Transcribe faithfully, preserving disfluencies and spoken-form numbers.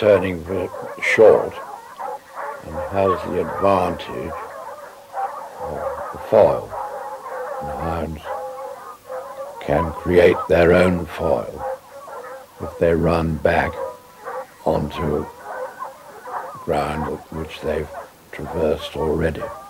turning short and has the advantage of the foil. The hounds can create their own foil if they run back onto ground which they've traversed already.